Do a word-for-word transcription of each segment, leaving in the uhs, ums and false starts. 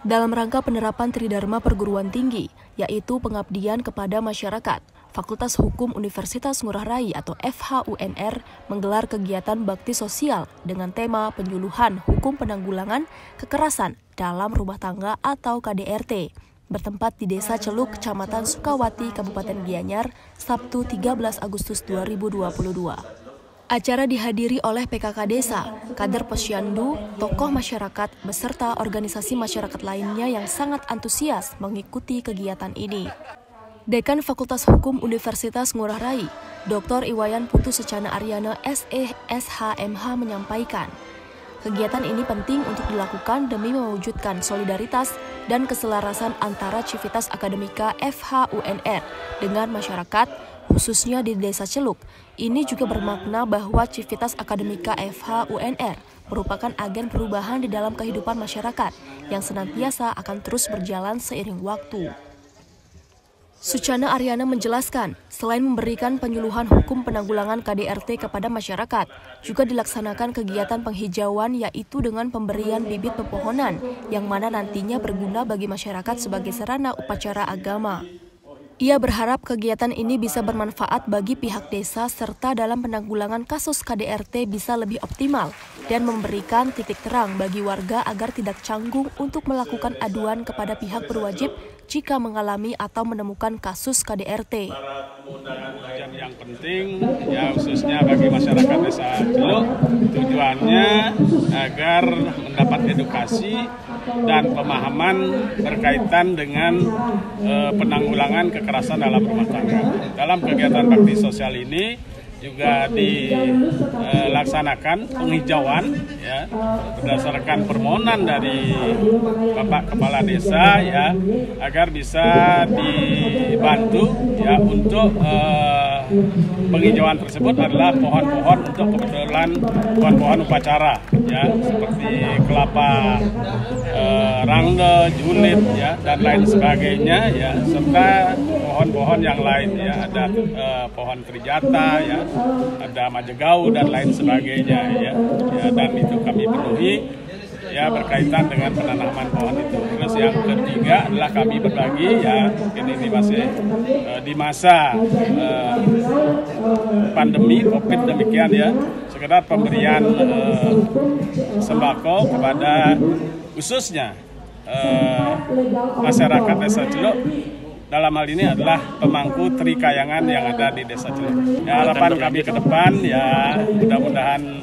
dalam rangka penerapan Tridharma Perguruan Tinggi, yaitu pengabdian kepada masyarakat. Fakultas Hukum Universitas Ngurah Rai atau F H U N R menggelar kegiatan bakti sosial dengan tema penyuluhan hukum penanggulangan kekerasan dalam rumah tangga atau K D R T, bertempat di Desa Celuk, Kecamatan Sukawati, Kabupaten Gianyar, Sabtu tiga belas Agustus dua ribu dua puluh dua. Acara dihadiri oleh P K K Desa, kader posyandu, tokoh masyarakat, beserta organisasi masyarakat lainnya yang sangat antusias mengikuti kegiatan ini. Dekan Fakultas Hukum Universitas Ngurah Rai, Doktor Iwayan Putu Secana Aryana S E S H M H menyampaikan, kegiatan ini penting untuk dilakukan demi mewujudkan solidaritas dan keselarasan antara Civitas Akademika F H U N R dengan masyarakat, khususnya di Desa Celuk. Ini juga bermakna bahwa Civitas Akademika F H U N R merupakan agen perubahan di dalam kehidupan masyarakat yang senantiasa akan terus berjalan seiring waktu. Sucana Aryana menjelaskan, selain memberikan penyuluhan hukum penanggulangan K D R T kepada masyarakat, juga dilaksanakan kegiatan penghijauan yaitu dengan pemberian bibit pepohonan yang mana nantinya berguna bagi masyarakat sebagai sarana upacara agama. Ia berharap kegiatan ini bisa bermanfaat bagi pihak desa serta dalam penanggulangan kasus K D R T bisa lebih optimal dan memberikan titik terang bagi warga agar tidak canggung untuk melakukan aduan kepada pihak berwajib jika mengalami atau menemukan kasus K D R T. Yang penting ya khususnya bagi masyarakat Desa Celuk, tujuannya agar mendapat edukasi dan pemahaman berkaitan dengan eh, penanggulangan kekerasan dalam rumah tangga. Dalam kegiatan bakti sosial ini juga dilaksanakan penghijauan ya berdasarkan permohonan dari Bapak Kepala Desa ya agar bisa dibantu ya untuk eh, penghijauan tersebut adalah pohon-pohon untuk kebetulan pohon-pohon upacara ya seperti kelapa, eh, rangda, julid ya dan lain sebagainya ya serta pohon-pohon yang lain ya ada eh, pohon trijata ya ada majegau dan lain sebagainya ya. Ya dan itu kami penuhi ya berkaitan dengan penanaman pohon itu. Terus yang ketiga adalah kami berbagi ya mungkin ini masih uh, di masa uh, pandemi Covid demikian ya sekedar pemberian uh, sembako kepada khususnya uh, masyarakat Desa Celuk. Dalam hal ini adalah pemangku Trikayangan yang ada di Desa Celuk. Ya, harapan kami ke depan ya mudah-mudahan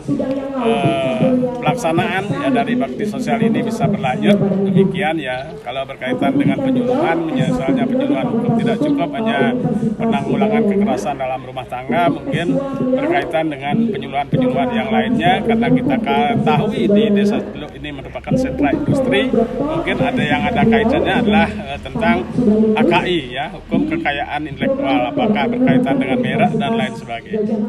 eh, pelaksanaan ya dari bakti sosial ini bisa berlanjut. Demikian ya kalau berkaitan dengan penyuluhan, misalnya penyuluhan hukum tidak cukup hanya penanggulangan kekerasan dalam rumah tangga, mungkin berkaitan dengan penyuluhan-penyuluhan yang lainnya karena kita ketahui di Desa Celuk ini merupakan sentra industri, mungkin ada yang ada kaitannya adalah eh, tentang H K I ya, hukum kekayaan intelektual, apakah berkaitan dengan merek dan lain sebagainya.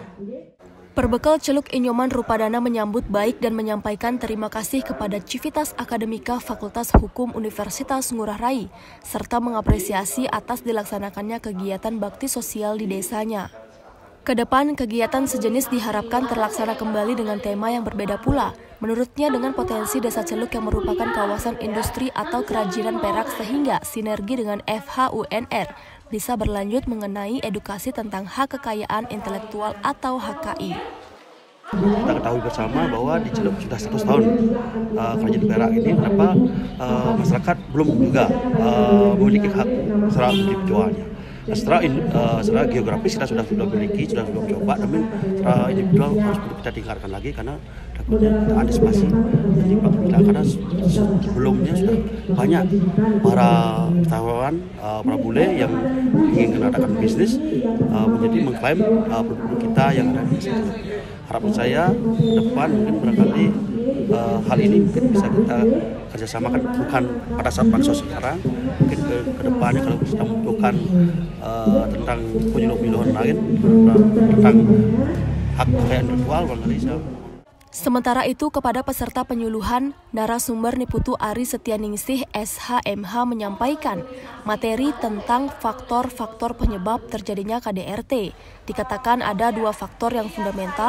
Perbekal Celuk Inyoman Rupadana menyambut baik dan menyampaikan terima kasih kepada Civitas Akademika Fakultas Hukum Universitas Ngurah Rai, serta mengapresiasi atas dilaksanakannya kegiatan bakti sosial di desanya. Kedepan, kegiatan sejenis diharapkan terlaksana kembali dengan tema yang berbeda pula. Menurutnya dengan potensi Desa Celuk yang merupakan kawasan industri atau kerajinan perak sehingga sinergi dengan F H U N R bisa berlanjut mengenai edukasi tentang hak kekayaan intelektual atau H K I. Kita ketahui bersama bahwa di Celuk sudah seratus tahun uh, kerajaan perak ini, kenapa uh, masyarakat belum juga uh, memiliki hak secara individualnya. Nah, secara, uh, secara geografis kita sudah sudah memiliki, sudah sudah mencoba, tapi secara individual harus kita tingkatkan lagi karena takutnya kita antisipasi dan kita karena sebelumnya sudah banyak para wisatawan, uh, para bule yang ingin mengadakan bisnis uh, menjadi mengklaim uh, produk kita yang ada di sini. Harapan saya ke depan mungkin barangkali uh, hal ini mungkin bisa kita kerjasamakan bukan pada saat pansos sekarang, mungkin ke, ke depannya kalau kita membutuhkan uh, tentang penyuluhan-penyuluhan lain tentang hak kekayaan intelektual barangkali saya. Sementara itu, kepada peserta penyuluhan, narasumber Niputu Ari Setianingsih S H M H menyampaikan materi tentang faktor-faktor penyebab terjadinya K D R T. Dikatakan ada dua faktor yang fundamental,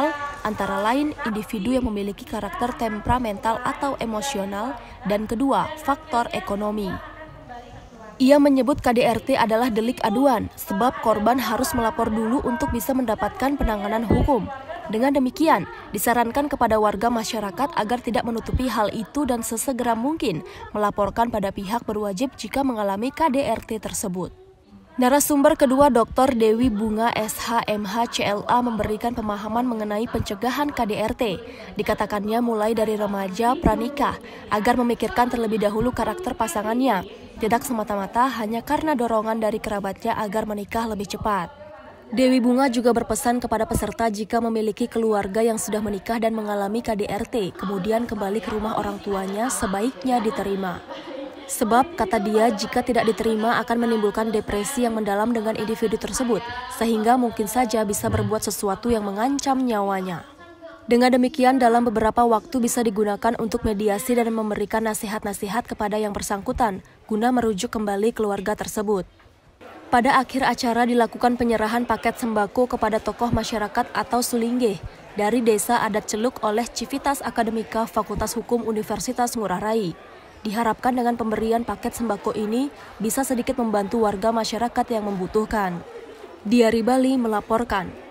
antara lain individu yang memiliki karakter temperamental atau emosional, dan kedua, faktor ekonomi. Ia menyebut K D R T adalah delik aduan, sebab korban harus melapor dulu untuk bisa mendapatkan penanganan hukum. Dengan demikian, disarankan kepada warga masyarakat agar tidak menutupi hal itu dan sesegera mungkin melaporkan pada pihak berwajib jika mengalami K D R T tersebut. Narasumber kedua Doktor Dewi Bunga S H M H C L A memberikan pemahaman mengenai pencegahan K D R T. Dikatakannya mulai dari remaja pranikah agar memikirkan terlebih dahulu karakter pasangannya, tidak semata-mata hanya karena dorongan dari kerabatnya agar menikah lebih cepat. Dewi Bunga juga berpesan kepada peserta jika memiliki keluarga yang sudah menikah dan mengalami K D R T, kemudian kembali ke rumah orang tuanya sebaiknya diterima. Sebab, kata dia, jika tidak diterima akan menimbulkan depresi yang mendalam dengan individu tersebut, sehingga mungkin saja bisa berbuat sesuatu yang mengancam nyawanya. Dengan demikian, dalam beberapa waktu bisa digunakan untuk mediasi dan memberikan nasihat-nasihat kepada yang bersangkutan, guna merujuk kembali keluarga tersebut. Pada akhir acara dilakukan penyerahan paket sembako kepada tokoh masyarakat atau Sulinggeh dari Desa Adat Celuk oleh Civitas Akademika Fakultas Hukum Universitas Ngurah Rai. Diharapkan dengan pemberian paket sembako ini bisa sedikit membantu warga masyarakat yang membutuhkan. Diari Bali melaporkan.